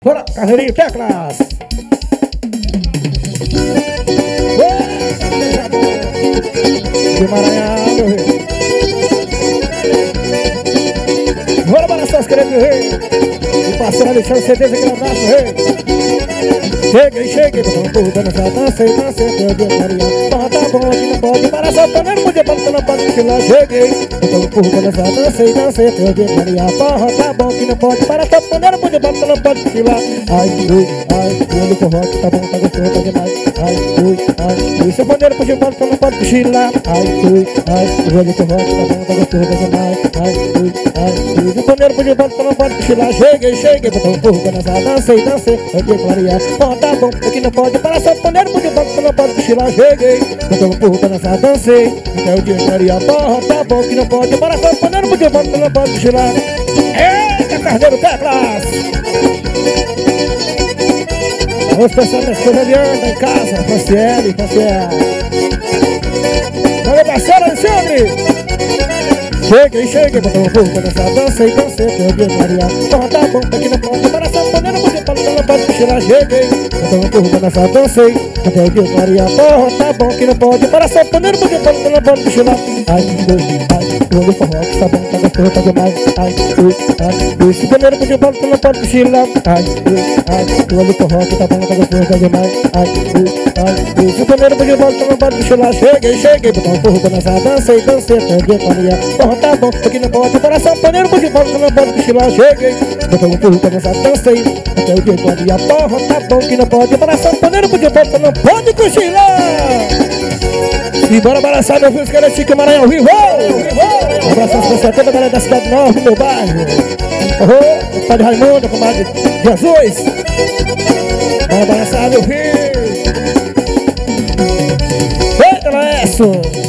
Bora, Carreirinho Teclas. De Maranhão, meu rei. Bora, balançar, queridos, meu rei. E parceiro Alexandre, certeza que um abraço, rei. Cheguei, botando por dando essa dança e dancei até o dia clarear. Porra, tá bom, aqui não pode parar, só panela, podia balançar, não pode cochilar. Cheguei, botando por dando essa dança e dancei até o dia clarear. Porra, tá bom, aqui não pode parar, só panela, podia balançar, não pode cochilar. Ai, olho com rock, tá bom, tá gostoso, tá demais. Ai, seu panela, podia balançar, não pode cochilar. Ai, olho com rock, tá bom, tá gostoso, tá demais. Ai, seu panela, podia balançar, não pode cochilar. Cheguei, botando por dando essa dança e dancei até o dia clarear. Porra, tá bom, aqui não pode parar, só panela, podia balançar, não pode cochilar. Cheguei, botando por dando essa dancei até o dia clarear. Porra, tá bom, aqui não pode parar, só panela, podia balançar, não pode cochilar. Eita, Carneiro Teclas! Vamos pensar nessa coisa de anda em casa, Franciele. Valeu, parceiro Alexandre! Cheguei, botando por dessa dança e dancei até o dia clarear. Porra, tá bom, aqui não pode parar, só panela, podia balançar, não pode cochilar. Cheguei, botando por dessa dancei até o dia clarear. Porra, tá bom, aqui não pode parar, só panela, podia balançar, não pode cochilar. Ai, olho com rock, tá bom, tá gostoso, tá demais. Ai, se panela, podia balançar, não pode cochilar. Ai, olho com rock, tá bom, tá gostoso, tá demais. Ai, se panela, podia balançar, não pode cochilar. Cheguei, botando por dessa dança e dancei até o dia clarear. Porra, tá bom, aqui não pode parar, só panela, podia balançar, não pode cochilar. Cheguei, botando por dessa dança e até o dia clarear. Porra, tá bom, que não pode parar, só panela, podia balançar, não pode cochilar. E bora balançar, meu filho, que era Chico Maranhão, vivo! Um abraço pra toda a galera da cidade nova, do meu bairro. O Padre Raimundo, com o Padre Jesus. Bora balançar, meu filho! Eita, Laércio!